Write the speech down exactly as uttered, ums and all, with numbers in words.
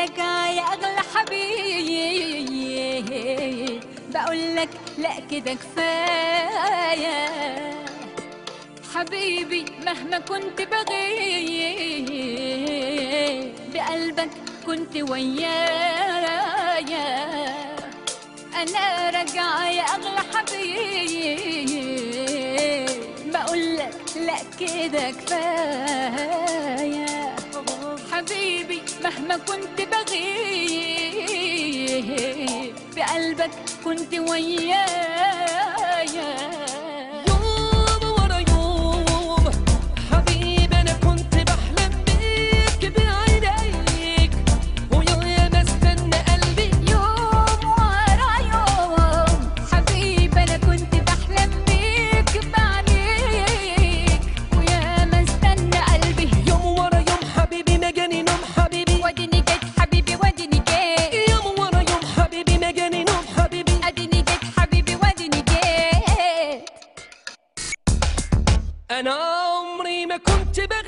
راجعة يا أغلى حبيب، بقولك لأ كده كفاية حبيبي. مهما كنت بغيب بقلبك كنت ويايا. أنا راجعة يا أغلى حبيب، بقولك لأ كده كفاية حبيبي. مهما كنت بغيب بقلبك كنت ويايا. يوم ورا يوم حبيبي أنا كنت بحلم بيك بعينيك، ويا ما استنى قلبي. يوم ورا يوم حبيبي أنا كنت بحلم بيك بعينيك، ويا ما استنى قلبي. يوم ورا يوم حبيبي ما جاني نوم حبيبي، واديني جيت حبيبي واديني جيت. يوم ورا يوم حبيبي ما جاني نوم حبيبي. اديني جيت حبيبي واديني جيت. أنا عمري ما كنت بغيب